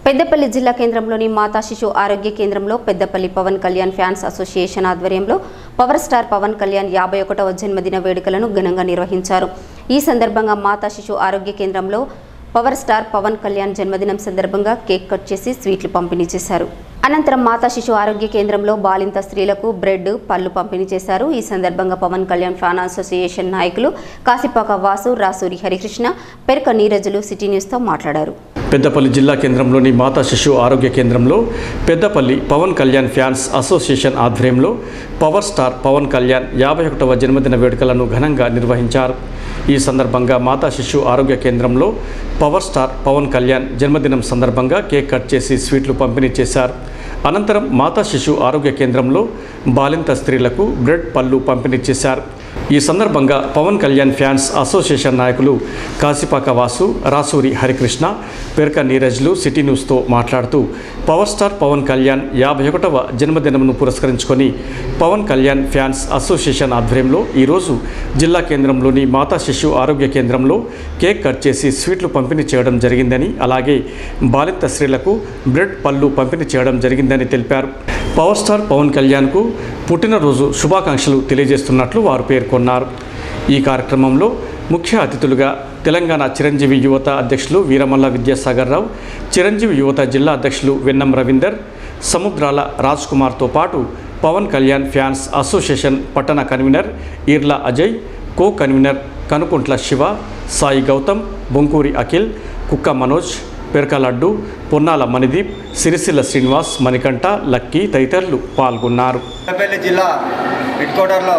పెద్దపల్లి జిల్లా కేంద్రంలోని మాతా శిశు ఆరోగ్య కేంద్రంలో పెద్దపల్లి పవన్ కళ్యాణ్ ఫ్యాన్స్ అసోసియేషన్ ఆధ్వర్యంలో పవర్ స్టార్ పవన్ కళ్యాణ్ 51వ జన్మదిన వేడుకలను ఘనంగా నిర్వహించారు। ఈ సందర్భంగా మాతా శిశు ఆరోగ్య కేంద్రంలో పవర్ స్టార్ పవన్ కళ్యాణ్ జన్మదినం సందర్భంగా కేక్ కట్ చేసి స్వీట్లు పంపిణీ చేశారు। అనంతరం మాతా శిశు ఆరోగ్య కేంద్రంలో బాలింత స్త్రీలకు బ్రెడ్ పళ్ళు పంపిణీ చేశారు। ఈ సందర్భంగా పవన్ కళ్యాణ్ ఫ్యాన్ అసోసియేషన్ నాయకులు కాసిపాక వాసు, రాసూరి హరికృష్ణ, పెరక నీరజులు సిటీ న్యూస్తో మాట్లాడారు। పెద్దపల్లి జిల్లా కేంద్రంలోని మాతా శిశు ఆరోగ్య కేంద్రంలో పెద్దపల్లి పవన్ కళ్యాణ్ ఫ్యాన్స్ అసోసియేషన్ ఆధ్వర్యంలో పవర్ స్టార్ పవన్ కళ్యాణ్ 51వ జన్మదిన వేడుకలను ఘనంగా నిర్వహించారు। ఈ సందర్భంగా మాతా శిశు ఆరోగ్య కేంద్రంలో పవర్ స్టార్ పవన్ కళ్యాణ్ జన్మదినం సందర్భంగా కేక్ కట్ చేసి స్వీట్లు పంపిణీ చేశారు। అనంతరం మాతా శిశు ఆరోగ్య కేంద్రంలో బాలింత స్త్రీలకు బ్రెడ్ పళ్ళు పంపిణీ చేశారు। ఈ సందర్భంగా పవన్ కళ్యాణ్ ఫ్యాన్స్ అసోసియేషన్ నాయకులు కాసిపాక వాసు, రాసూరి హరికృష్ణ, పెరక నీరజ్లు సిటీ న్యూస్తో మాట్లాడుతూ పవర్ స్టార్ పవన్ కళ్యాణ్ 51వ జన్మదినంను పురస్కరించుకొని పవన్ కళ్యాణ్ ఫ్యాన్స్ అసోసియేషన్ ఆధ్వర్యంలో ఈరోజు జిల్లా కేంద్రంలోని మాతా శిశు ఆరోగ్య కేంద్రంలో కేక్ కట్ చేసి స్వీట్లు పంపిణీ చేయడం జరిగిందని, అలాగే బాలింత స్త్రీలకు బ్రెడ్ పళ్ళు పంపిణీ చేయడం జరిగిందని తెలిపారు। పవర్ స్టార్ పవన్ కళ్యాణ్కు పుట్టినరోజు శుభాకాంక్షలు తెలియజేస్తున్నట్లు వారు పేర్కొన్నారు। ఈ కార్యక్రమంలో ముఖ్య అతిథులుగా తెలంగాణ చిరంజీవి యువత అధ్యక్షులు వీరమల్ల విద్యాసాగర్ రావు, చిరంజీవి యువత జిల్లా అధ్యక్షులు వెన్నం రవీందర్, సముద్రాల రాజ్ కుమార్తో పాటు పవన్ కళ్యాణ్ ఫ్యాన్స్ అసోసియేషన్ పట్టణ convener Eerla Ajay, co convener Kanukuntla Shiva, Sai Gautam, Bonkuri Akhil, Kukka Manoj, Peraka Laddu, Ponnala Manideep, Sircilla Srinivas, Manikanta, Lucky తదితరులు పాల్గొన్నారు। పెద్దపల్లి జిల్లా హెడ్ క్వార్టర్లో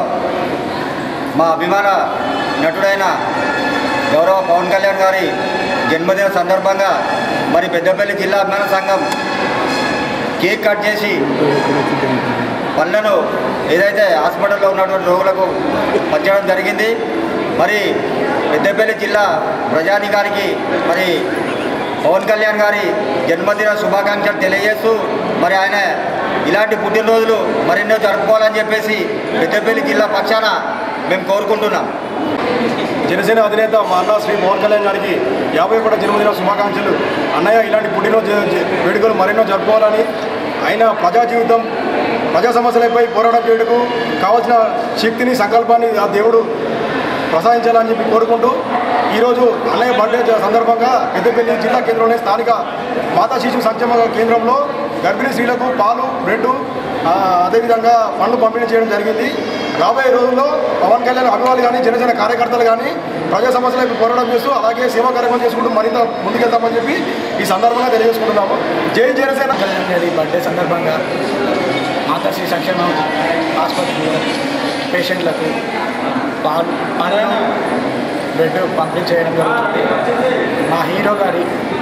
మా అభిమాన నటుడైన గౌరవ పవన్ కళ్యాణ్ గారి జన్మదిన సందర్భంగా మరి పెద్దపల్లి జిల్లా అభిమాన సంఘం కేక్ కట్ చేసి పళ్ళను ఏదైతే హాస్పిటల్లో ఉన్నటువంటి రోగులకు పంచడం జరిగింది। మరి పెద్దపల్లి జిల్లా ప్రజానికానికి మరి పవన్ కళ్యాణ్ గారి జన్మదిన శుభాకాంక్షలు తెలియజేస్తూ మరి ఆయన ఇలాంటి పుట్టినరోజులు మరెన్నో జరుపుకోవాలని చెప్పేసి పెద్దపల్లి జిల్లా పక్షాన మేము కోరుకుంటున్నాం। జనసేన అధినేత మా అన్న శ్రీ పవన్ కళ్యాణ్ గారికి 51వ జన్మదిన శుభాకాంక్షలు। అన్నయ్య ఇలాంటి పుట్టినరోజు వేడుకలు మరెన్నో జరుపుకోవాలని, ఆయన ప్రజా జీవితం ప్రజా సమస్యలపై పోరాటం చేయడానికి కావాల్సిన శక్తిని, సంకల్పాన్ని ఆ దేవుడు ప్రసాదించాలని చెప్పి కోరుకుంటూ ఈరోజు అన్నయ్య బర్త్డే సందర్భంగా పెద్దపల్లి జిల్లా కేంద్రంలోని స్థానిక మాతా శిశు సంక్షేమ కేంద్రంలో గర్భిణీ స్త్రీలకు పాలు, బ్రెడ్, అదేవిధంగా పండ్లు పంపిణీ చేయడం జరిగింది। రాబోయే రోజుల్లో పవన్ కళ్యాణ్ అభిమానులు కానీ, జనసేన కార్యకర్తలు కానీ ప్రజా సమస్యలపై పోరాటం చేస్తూ అలాగే సేవా కార్యక్రమం చేసుకుంటూ మరింత ముందుకెళ్తామని చెప్పి ఈ సందర్భంగా తెలియజేసుకుంటున్నాము। జై జనసేన। కళ్యాణ్ గారి బర్త్డే సందర్భంగా మాతా శిశు సంక్షేమ ఆసుపత్రిలో పేషెంట్లకు పాలు, బ్రెడ్ పంపిణీ చేయడం జరుగుతుంది। మా హీరో గారి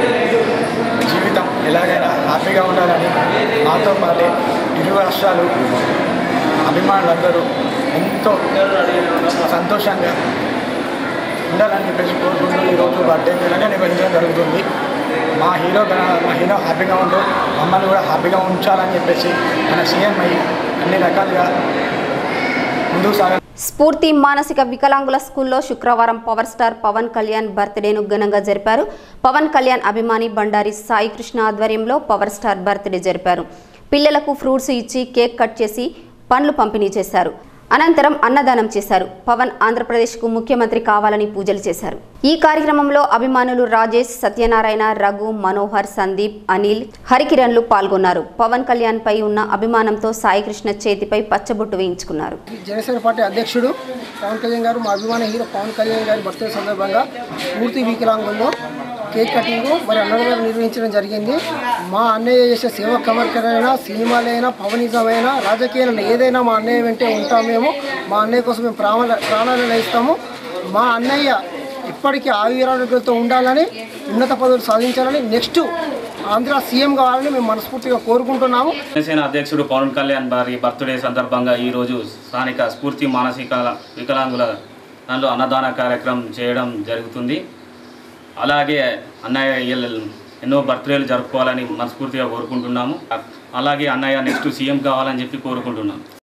జీవితం ఎలాగైనా హ్యాపీగా ఉండాలని మాతో పాటే ఇరు రాష్ట్రాలు అభిమానులందరూ ఎంతో సంతోషంగా ఉండాలని చెప్పేసి కోరుకుంటూ ఈరోజు బర్త్డే ఘనంగా నిర్వహించడం జరుగుతుంది। మా హీరో హ్యాపీగా ఉంటూ మమ్మల్ని కూడా హ్యాపీగా ఉంచాలని చెప్పేసి మన సీఎం అయ్యి అన్ని రకాలుగా ముందుకు సాగ స్ఫూర్తి మానసిక వికలాంగుల స్కూల్లో శుక్రవారం పవర్ స్టార్ పవన్ కళ్యాణ్ బర్త్డేను ఘనంగా జరిపారు। పవన్ కళ్యాణ్ అభిమాని బండారి సాయి కృష్ణ ఆధ్వర్యంలో పవర్ స్టార్ బర్త్డే జరిపారు। పిల్లలకు ఫ్రూట్స్ ఇచ్చి కేక్ కట్ చేసి పండ్లు పంపిణీ చేశారు। అనంతరం అన్నదానం చేశారు। పవన్ ఆంధ్రప్రదేశ్కు ముఖ్యమంత్రి కావాలని పూజలు చేశారు। ఈ కార్యక్రమంలో అభిమానులు రాజేష్, సత్యనారాయణ, రఘు, మనోహర్, సందీప్, అనిల్, హరికిరణ్లు పాల్గొన్నారు। పవన్ కళ్యాణ్ పై ఉన్న అభిమానంతో సాయికృష్ణ చేతిపై పచ్చబొట్టు వేయించుకున్నారు। జనసేన పార్టీ అధ్యక్షుడు పవన్ కళ్యాణ్ గారు, మా అభిమాన హీరో పవన్ కళ్యాణ్ గారి బర్త్డే సందర్భంగా పూర్తి వికలాంగుల్లో కేక్ కటింగ్ మరి అన్నదానం నిర్వహించడం జరిగింది। మా అన్నయ్య చేసే సేవా కార్యక్రమైనా, సినిమాలైనా, పవనిజమైనా, రాజకీయాలను ఏదైనా మా అన్నయ్య వెంటే ఉంటాం మేము। మా అన్నయ్య కోసం మేము ప్రాణాలను ఇస్తాము। మా అన్నయ్య ఇప్పటికీ ఆయురారోగ్యాలతో ఉండాలని, ఉన్నత పదవులు సాధించాలని, నెక్స్ట్ ఆంధ్ర సీఎం కావాలని మేము మనస్ఫూర్తిగా కోరుకుంటున్నాము। జనసేన అధ్యక్షుడు పవన్ కళ్యాణ్ గారి బర్త్డే సందర్భంగా ఈరోజు స్థానిక స్ఫూర్తి మానసిక వికలాంగుల దానిలో అన్నదాన కార్యక్రమం చేయడం జరుగుతుంది। అలాగే అన్నయ్య ఎన్నో బర్త్డేలు జరుపుకోవాలని మనస్ఫూర్తిగా కోరుకుంటున్నాము। అలాగే అన్నయ్య నెక్స్ట్ సీఎం కావాలని చెప్పి కోరుకుంటున్నాము।